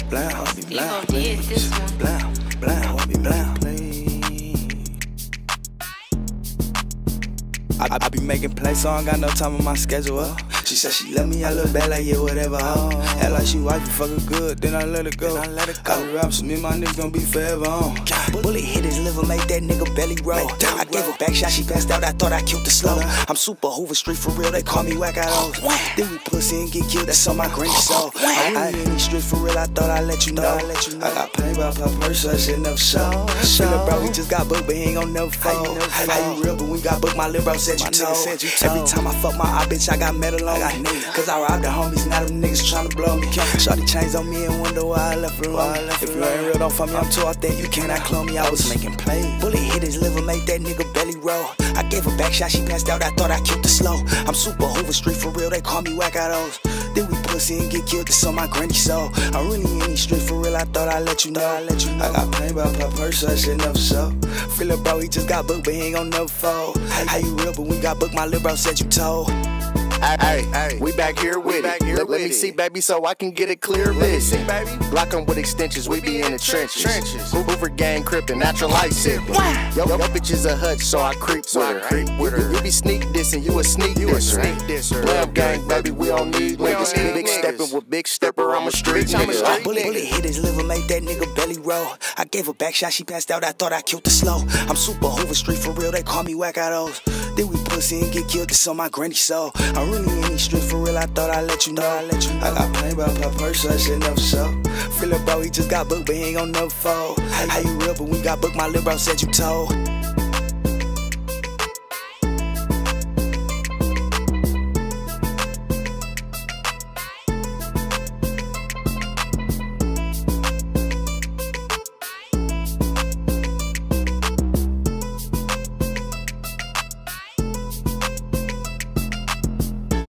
blind, I be blind. did this one. Blind, I be blind. I be making plays, so I don't got no time on my schedule. She said she love me, I look bad like yeah, whatever. Act like she wife, you fuck her good, then I let her go. I be rapping, so me and my niggas gon' be forever on. Bullet hit his liver, make that nigga belly roll. I gave her back shot, she passed out, I thought I killed the slow. I'm super Hoover Street for real, they call me whack out. Then we pussy and get killed, that's on my granny soul. I'm really in these streets for real, I thought I'd let you know. I got pain by my purse, so that shit never show. Feel it, bro, we just got booked, but he ain't gon' never fall. How you real, but we got booked, my lil' bro said you told. Every time I fuck my eye, bitch, I got metal on. Cause I robbed the homies, now them niggas tryna blow me. Shorty chains on me and wonder why I left her alone. If you ain't real, don't fuck me, I'm too authentic, you cannot clone me. I was making plays. Bullet hit his liver, make that nigga belly roll. I gave her back shot, she passed out, I thought I killed the slow. I'm super Hoover Street for real, they call me whack out those. Then we pussy and get killed, this on my granny soul. I'm really in these streets for real, I thought I'd let you know. I got pain by my purse, so that shit never show. Feel it, bro, he just got booked, but he ain't gon' never fold. How you real, but we got booked, my lil' bro said you told. Hey, we back here with it. Let me see, baby, so I can get it clear vision. Block 'em with extensions, we be in the trenches. Hoover gang crippin', natural light sippin'. Yo, bitch is a hutch, so I creep with her. You be sneak dissing, you a sneak disser. Love gang, baby, we don't need niggas. Big steppin' with big stepper, I'm a street nigga. Bullet hit his liver, make that nigga belly roll. I gave her back shot, she passed out, I thought I killed the slow. I'm super Hoover Street for real, they call me whack out those. Then we pussy and get killed, this on my granny soul. I'm really in these streets for real, I thought I'd let you know. I got pain by my purse, so that shit never show. Feel it, bro, he just got booked, but he ain't gon' never fold. How you real, but we got booked, my lil' bro said you told.